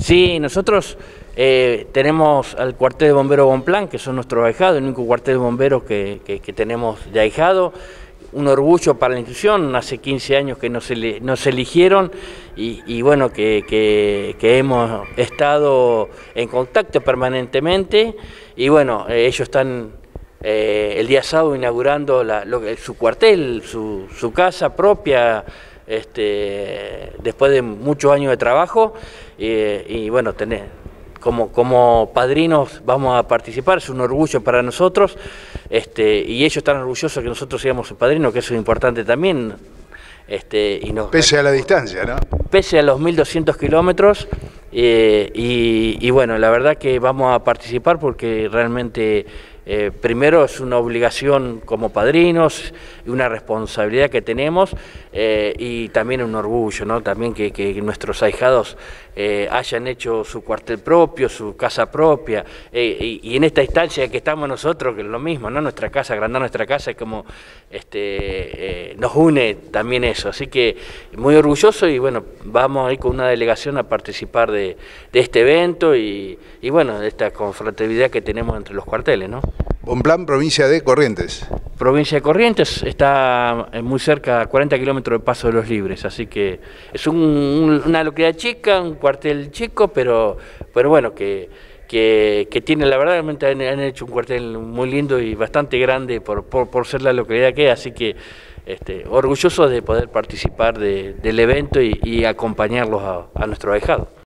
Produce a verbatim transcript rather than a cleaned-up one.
Sí, nosotros eh, tenemos al cuartel de bomberos Bonplan, que son nuestros ahijados, el único cuartel de bomberos que, que, que tenemos de ahijado. Un orgullo para la institución, hace quince años que nos, nos eligieron y, y bueno, que, que, que hemos estado en contacto permanentemente y bueno, eh, ellos están eh, el día sábado inaugurando la, lo, su cuartel, su, su casa propia, este, después de muchos años de trabajo eh, y bueno, tener... Como, como padrinos vamos a participar, es un orgullo para nosotros, este, y ellos están orgullosos que nosotros seamos sus padrinos, que eso es importante también. Este, y nos, pese a la distancia, ¿no? Pese a los mil doscientos kilómetros, eh, y, y bueno, la verdad que vamos a participar porque realmente eh, primero es una obligación como padrinos, una responsabilidad que tenemos eh, y también un orgullo, ¿no? También que, que nuestros ahijados eh, hayan hecho su cuartel propio, su casa propia, eh, y, y en esta instancia que estamos nosotros, que es lo mismo, ¿no? Nuestra casa, agrandar nuestra casa es como este, eh, nos une también eso, así que muy orgulloso y bueno, vamos a ir con una delegación a participar de, de este evento y, y bueno, de esta confraternidad que tenemos entre los cuarteles, ¿no? Bonplan, provincia de Corrientes. Provincia de Corrientes, está muy cerca, a cuarenta kilómetros de Paso de los Libres, así que es un, un, una localidad chica, un cuartel chico, pero, pero bueno, que, que, que tiene, la verdad, realmente han, han hecho un cuartel muy lindo y bastante grande por, por, por ser la localidad que es, así que este, orgullosos de poder participar de, del evento y, y acompañarlos a, a nuestro ahijado.